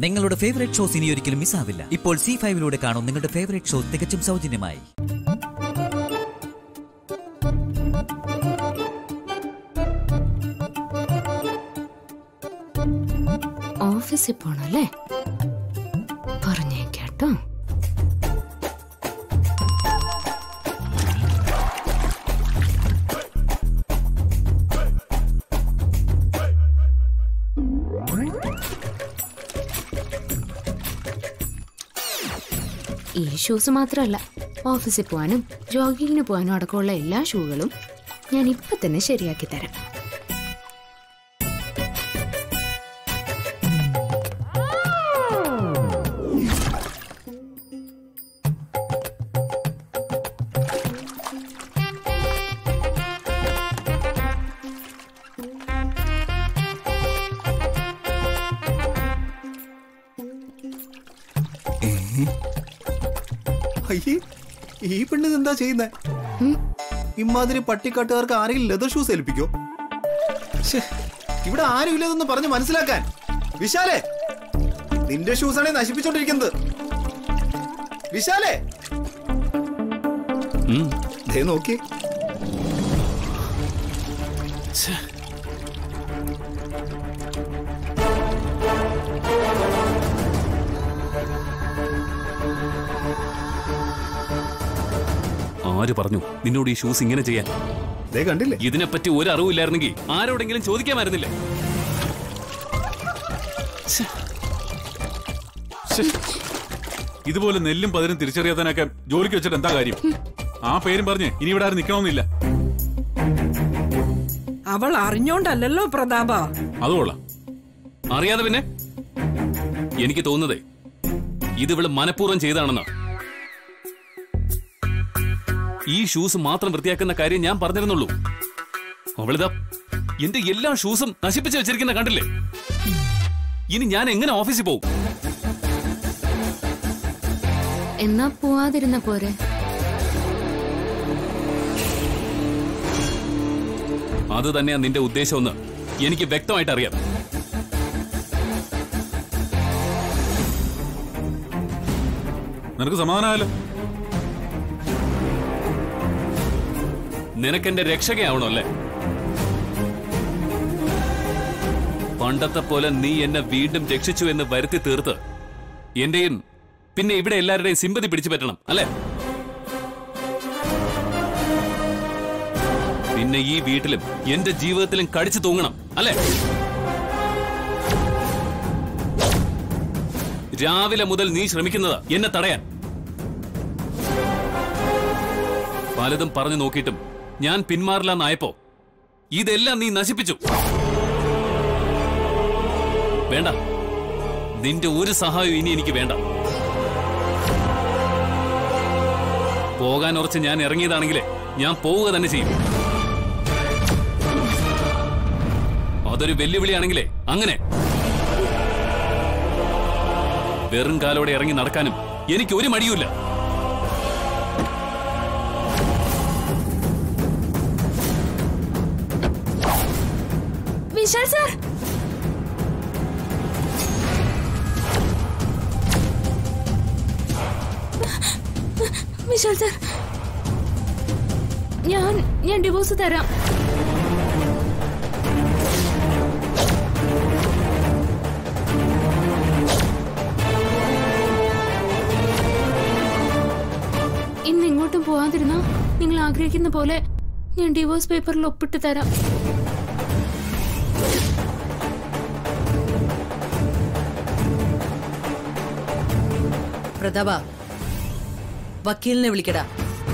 നിങ്ങളുടെ favourite shows ഇനി ഒരിക്കലും മിസ്സാവില്ല. ഇപ്പോൾ Zee5 കാണും നിങ്ങളുടെ ഫേവറേറ്റ് ഷോ തികച്ചും സൗജന്യമായി. ഓഫീസിൽ പോണല്ലേ? പറഞ്ഞേക്കാട്ടോ. ഈ ഷൂസ് മാത്രമല്ല, ഓഫീസിൽ പോകാനും ജോഗിങ്ങിന് പോകാനും അടക്കമുള്ള എല്ലാ ഷൂകളും ഞാൻ ഇപ്പൊ തന്നെ ശരിയാക്കി തരാം. ഈ പെണ്ണിത് എന്താ ചെയ്യുന്നേ? ഇമാതിരി പട്ടിക്കാട്ടുകാർക്ക് ആരെങ്കിലും ലെതർ ഷൂസ് ഏൽപ്പിക്കോ? ഇവിടെ ആരും ഇല്ലെന്നൊന്ന് പറഞ്ഞ് മനസ്സിലാക്കാൻ. വിശാലേ, നിന്റെ ഷൂസാണ് നശിപ്പിച്ചോണ്ടിരിക്കുന്നത്. വിശാലേ, നോക്കി. ആര് പറഞ്ഞു നിന്നോട് ഈ ഷൂസ് ഇങ്ങനെ ചെയ്യാൻ? കണ്ടില്ലേ? ഇതിനെപ്പറ്റി ഒരു അറിവില്ലായിരുന്നെങ്കിൽ ആരോടെങ്കിലും ചോദിക്കാമായിരുന്നില്ലേ? ഇതുപോലെ നെല്ലും പതിരും തിരിച്ചറിയാത്തനൊക്കെ ജോലിക്ക് വെച്ചിട്ട് എന്താ കാര്യം? ആ പേരും പറഞ്ഞ് ഇനി ഇവിടെ ആരും നിക്കണമെന്നില്ല. അവൾ അറിഞ്ഞോണ്ടല്ലോ പ്രതാപ. അതുകൊള്ളാം. അറിയാതെ പിന്നെ? എനിക്ക് തോന്നുന്നതേ ഇതിവള് മനഃപൂർവ്വം ചെയ്താണെന്നാ. ഈ ഷൂസ് മാത്രം വൃത്തിയാക്കുന്ന കാര്യം ഞാൻ പറഞ്ഞിരുന്നുള്ളൂ. അവളിതാ എന്റെ എല്ലാ ഷൂസും നശിപ്പിച്ച് വെച്ചിരിക്കുന്ന കണ്ടില്ലേ? ഇനി ഞാൻ എങ്ങനെ ഓഫീസിൽ പോകും? എന്നാ പോവാതിരുന്ന പോരെ? അത് തന്നെയാ നിന്റെ ഉദ്ദേശമെന്ന് എനിക്ക് വ്യക്തമായിട്ട് അറിയാം. നിനക്ക് സമാധാനമായല്ലോ. നിനക്കെന്റെ രക്ഷകയാവണോ അല്ലേ? പണ്ടത്തെ പോലെ നീ എന്നെ വീണ്ടും രക്ഷിച്ചു എന്ന് വരുത്തി തീർത്ത് എന്റെയും പിന്നെ ഇവിടെ എല്ലാവരുടെയും സിമ്പതി പിടിച്ചു പറ്റണം അല്ലേ? പിന്നെ ഈ വീട്ടിലും എന്റെ ജീവിതത്തിലും കടിച്ചു തൂങ്ങണം അല്ലേ? രാവിലെ മുതൽ നീ ശ്രമിക്കുന്നതാ എന്നെ തടയാൻ. പലതും പറഞ്ഞു നോക്കിയിട്ടും ഞാൻ പിന്മാറില്ലെന്നായപ്പോ ഇതെല്ലാം നീ നശിപ്പിച്ചു. വേണ്ട, നിന്റെ ഒരു സഹായം ഇനി എനിക്ക് വേണ്ട. പോകാൻ ഉറച്ച് ഞാൻ ഇറങ്ങിയതാണെങ്കിലേ ഞാൻ പോവുക തന്നെ ചെയ്യും. അതൊരു വെല്ലുവിളിയാണെങ്കിലേ അങ്ങനെ. വെറും കാലോടെ ഇറങ്ങി നടക്കാനും എനിക്ക് ഒരു മടിയുമില്ല. വിശാൽ സാർ, വിശാൽ സാർ, ഞാൻ ഡിവോഴ്സ് തരാം. ഇന്ന് ഇങ്ങോട്ടും പോവാതിരുന്നാ നിങ്ങൾ ആഗ്രഹിക്കുന്ന പോലെ ഞാൻ ഡിവോഴ്സ് പേപ്പറിൽ ഒപ്പിട്ട് തരാം. പ്രതാപ, വക്കീലിനെ വിളിക്കടാ.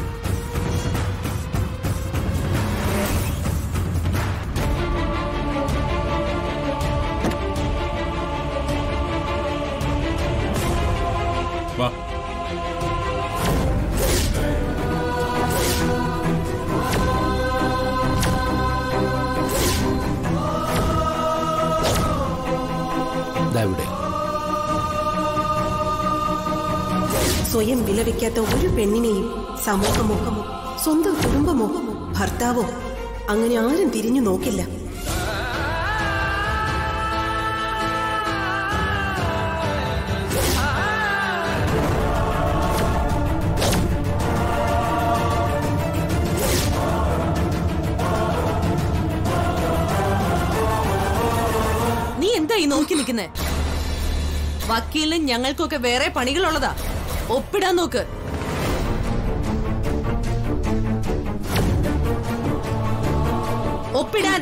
വാ. സ്വയം വിലവെക്കാത്ത ഒരു പെണ്ണിനെയും സമൂഹമോ സ്വന്തം കുടുംബമോ ഭർത്താവോ അങ്ങനെ ആരും തിരിഞ്ഞു നോക്കില്ല. വിളിക്കുന്നേ? വക്കീലിനും ഞങ്ങൾക്കൊക്കെ വേറെ പണികളുള്ളതാ. ഒപ്പിടാൻ നോക്ക്. ഒപ്പിടാൻ.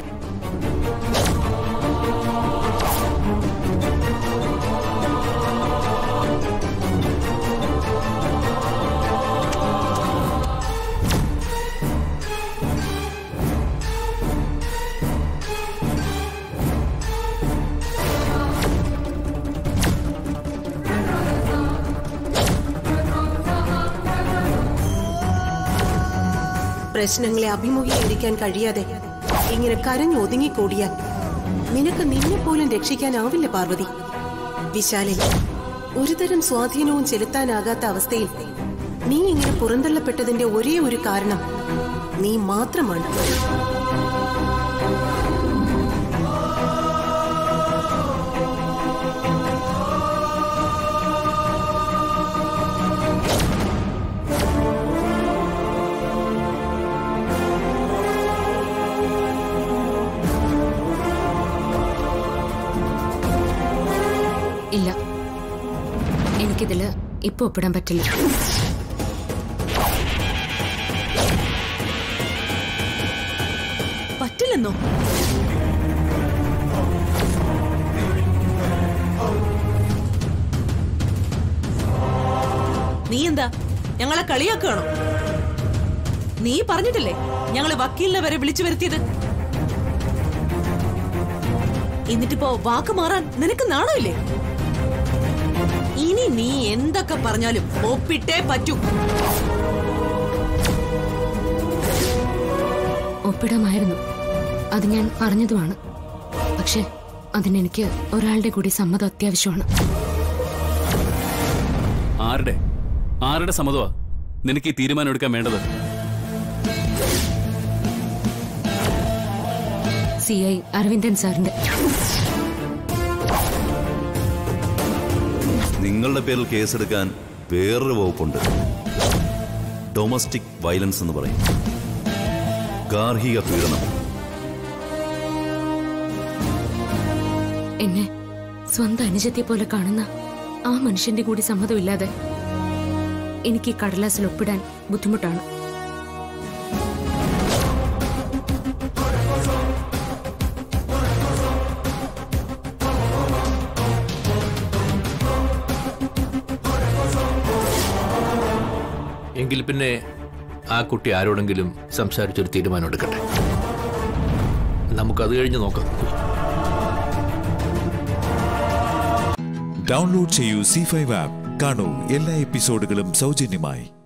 പ്രശ്നങ്ങളെ അഭിമുഖീകരിക്കാൻ കഴിയാതെ ഇങ്ങനെ കരഞ്ഞൊതുങ്ങിക്കൂടിയാൽ നിനക്ക് നിന്നെ പോലും രക്ഷിക്കാനാവില്ല പാർവതി. വിശാലിൽ ഒരുതരം സ്വാധീനവും ചെലുത്താനാകാത്ത അവസ്ഥയിൽ നീ ഇങ്ങനെ പുറന്തള്ളപ്പെട്ടതിന്റെ ഒരേ ഒരു കാരണം നീ മാത്രമാണ്. ഇല്ല, എനിക്കിതില് ഇപ്പൊ ഒപ്പിടാൻ പറ്റില്ല. പറ്റില്ലെന്നോ? നീ എന്താ ഞങ്ങളെ കളിയാക്കുകയാണോ? നീ പറഞ്ഞിട്ടില്ലേ ഞങ്ങള് വക്കീലിനെ വരെ വിളിച്ചു വരുത്തിയത്? എന്നിട്ടിപ്പോ വാക്ക് മാറാൻ നിനക്ക് നാണമില്ലേ? ഇനി നീ എന്തൊക്കെ പറഞ്ഞാലും ഒപ്പിട്ടേ പറ്റൂ. ഒപ്പിടാമായിരുന്നു, അത് ഞാൻ പറഞ്ഞതുമാണ്. പക്ഷെ അതിനെനിക്ക് ഒരാളുടെ കൂടി സമ്മതം അത്യാവശ്യമാണ്. ആരുടെ സമ്മതമാ നിനക്ക് ഈ തീരുമാനം എടുക്കാൻ വേണ്ടത്? CI അരവിന്ദൻ സാറിന്റെ. നിങ്ങളുടെ പേരിൽ കേസെടുക്കാൻ വേറൊരു വകുപ്പുണ്ട്. ഡൊമസ്റ്റിക് വയലൻസ് എന്ന് പറയും. ഗാർഹിക പീഡനം. എന്നെ സ്വന്തം അനുജത്തെ പോലെ കാണുന്ന ആ മനുഷ്യന്റെ കൂടി സമ്മതമില്ലാതെ എനിക്ക് ഈ കടലാസിൽ ഒപ്പിടാൻ ബുദ്ധിമുട്ടാണ്. എങ്കിൽ പിന്നെ ആ കുട്ടി ആരോടെങ്കിലും സംസാരിച്ചൊരു തീരുമാനം എടുക്കട്ടെ. നമുക്കത് കഴിഞ്ഞ് നോക്കാം. ഡൗൺലോഡ് ചെയ്യൂ C5 ആപ്പ്. കാണൂ എല്ലാ എപ്പിസോഡുകളും സൗജന്യമായി.